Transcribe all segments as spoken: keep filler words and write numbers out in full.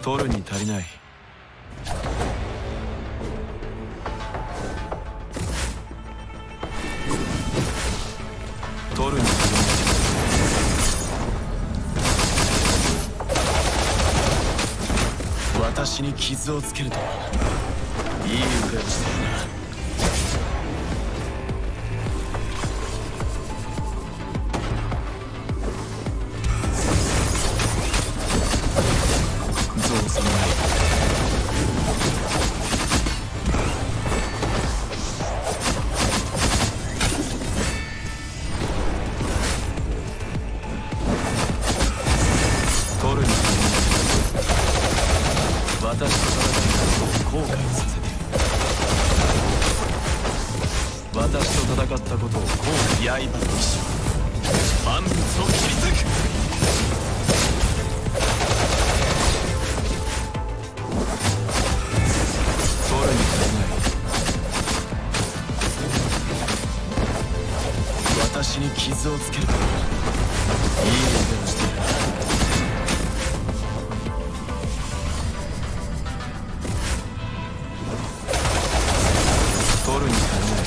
取るに足りない。取るに足りない。私に傷をつけるとは、いい腕をしてるな。私に傷をつけるとは、いい腕をしている。取るに足りない。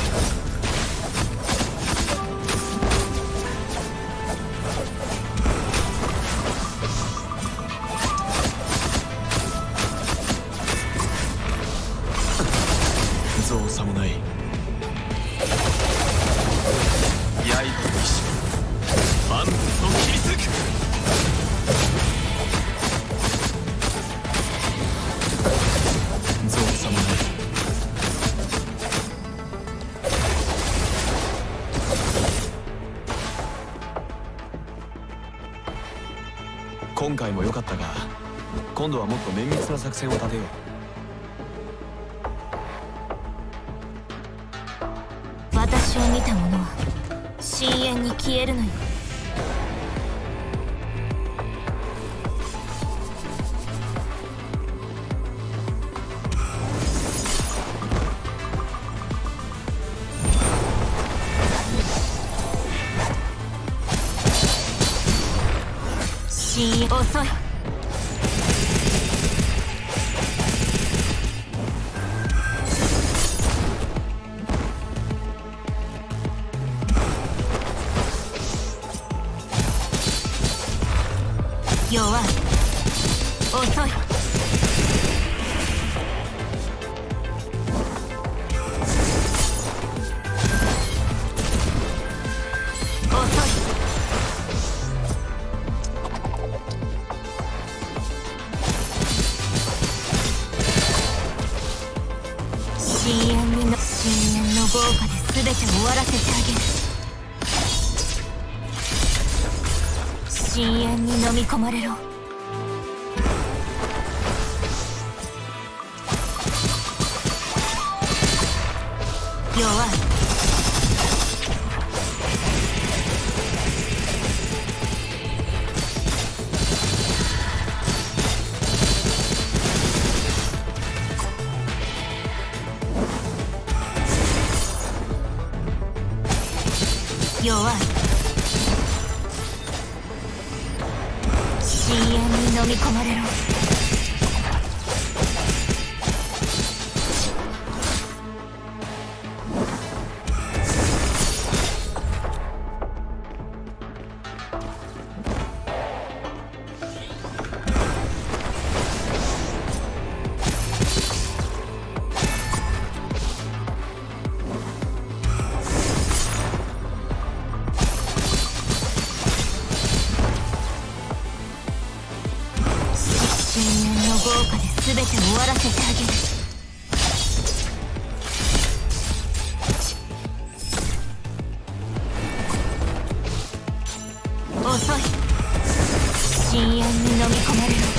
造作もない。今回も良かったが、今度はもっと綿密な作戦を立てよう。 私を見た者は深淵に消えるのよ。深淵遅い。弱い。遅い。深淵の深淵の豪華で全て終わらせてあげる。深淵に飲み込まれろ。弱い。弱い。深淵に飲み込まれろ。豪華で全て終わらせてあげる。遅い。深淵に飲み込まれろ。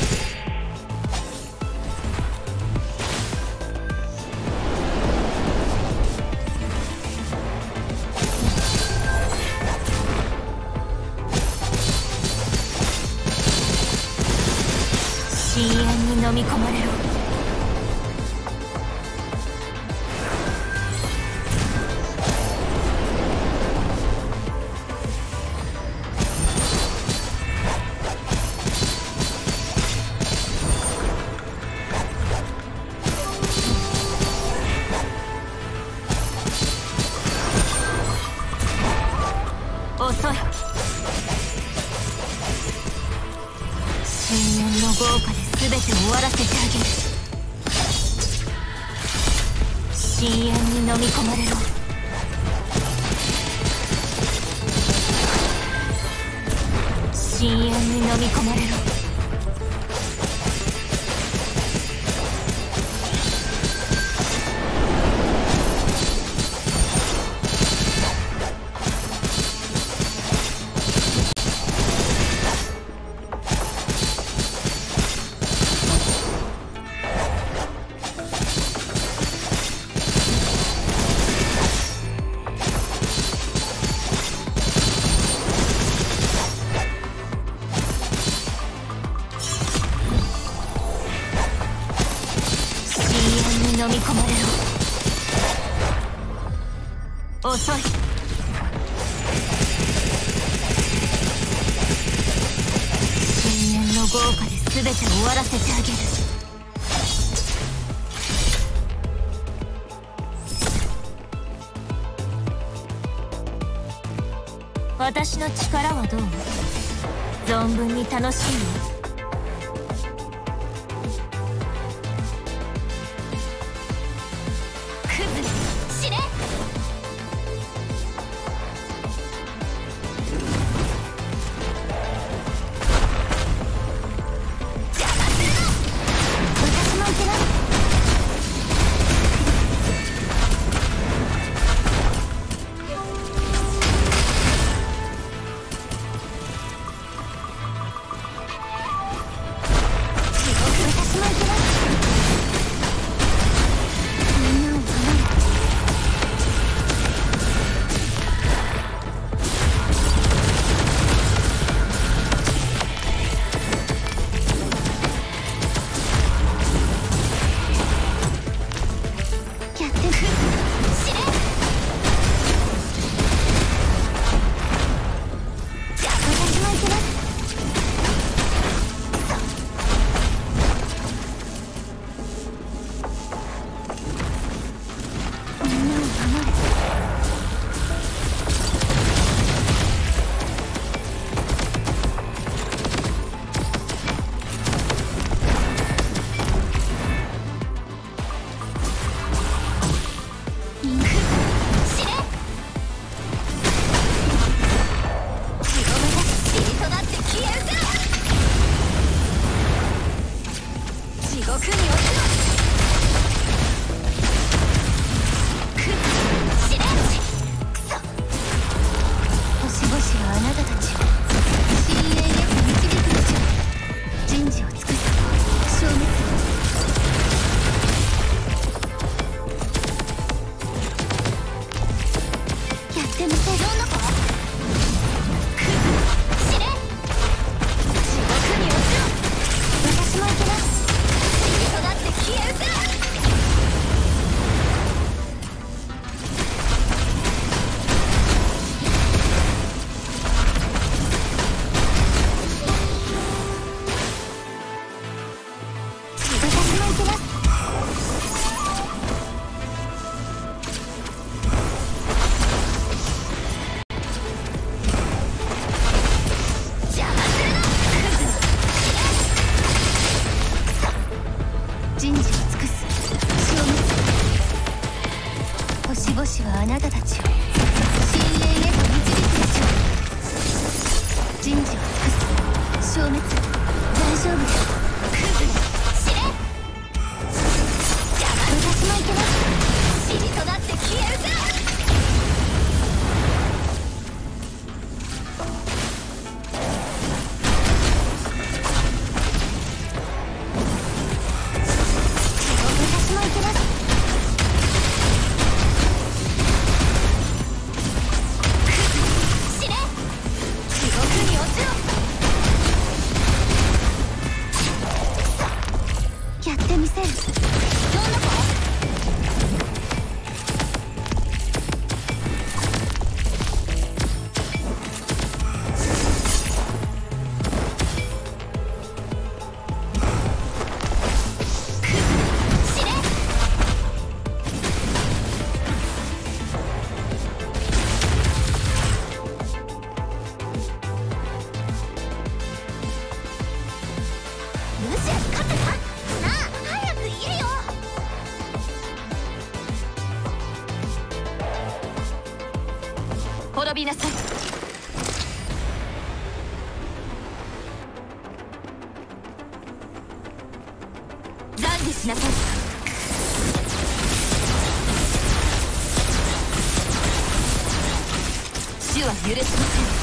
深淵に飲み込まれろ。 深淵の豪華で全て終わらせてあげる。深淵に飲み込まれろ。深淵に飲み込まれろ。飲み込まれろ。遅い。深淵の豪華で全て終わらせてあげる。私の力はどう？存分に楽しむよ。 びなさい。懺悔しなさい。死は許しません。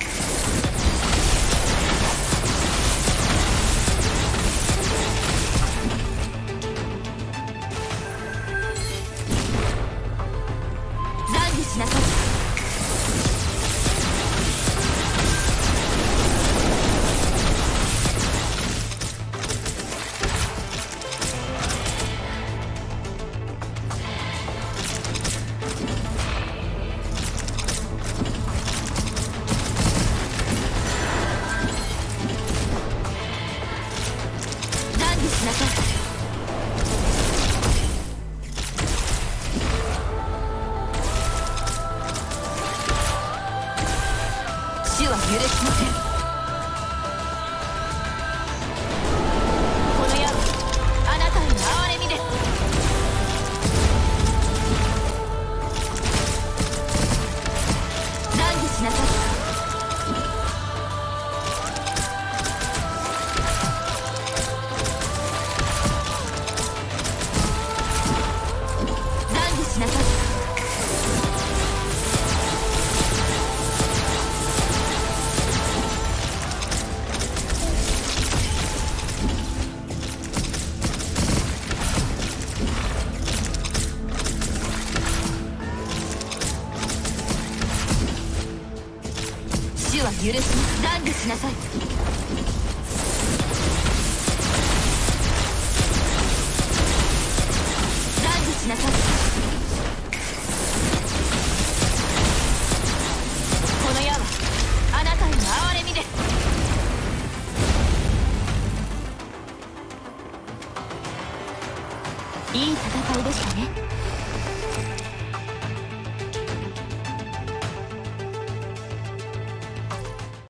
許します。懺悔しなさい。懺悔しなさい。この矢はあなたへの憐れみです。いい戦いでしたね。